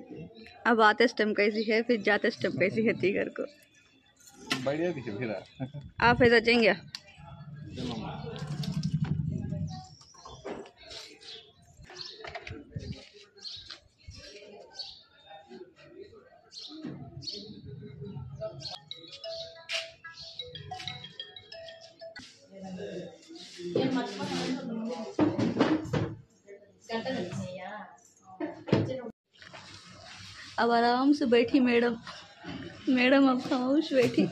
अब आते स्टेम कैसी है, फिर जाते स्टेम कैसी है तीगर को। बढ़िया दिखे फिर आप फैजा जाएंगे? अब आराम से बैठी मैडम, मैडम अब खामोश बैठी।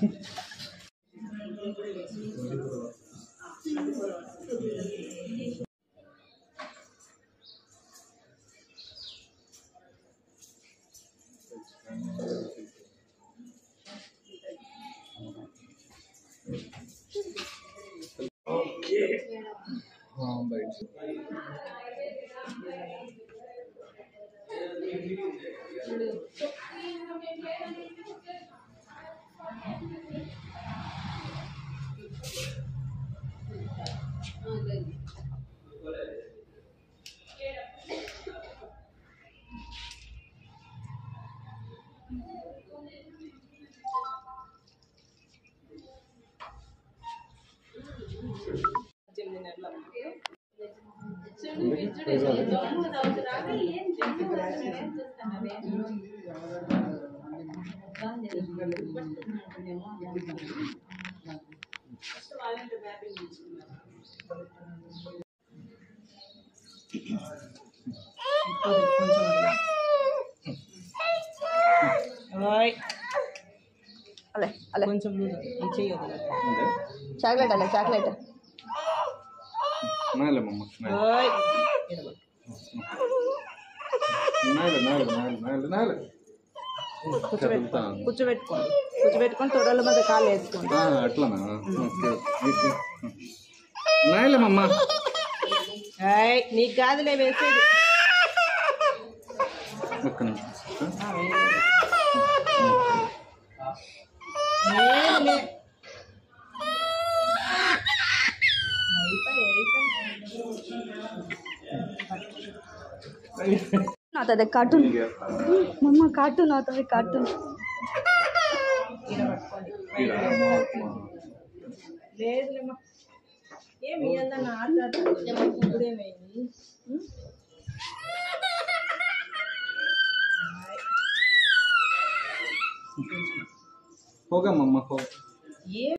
हाँ बैठ अले अले కొంచెం లూజ్ చేయొద్దు చాక్లెట్ అలే చాక్లెట్ नाले मम्मा ఓయ్ नाले नाले नाले नाले नाले కూర్చోబెట్టుకొని తొడల మీద కాలు వేసుకోండి అట్లనా ఓకే నాయలే మమ్మా ఏయ్ నీకు కాదులే వేసేది ఒక్క నిమిషం आता है कार्टून मम्मा, कार्टून आता है कार्टून। లేదులేమ్మా ఏమి ఇయ్యాలన్నా ఆట ఇప్పుడేమైంది होगा मम्मा हो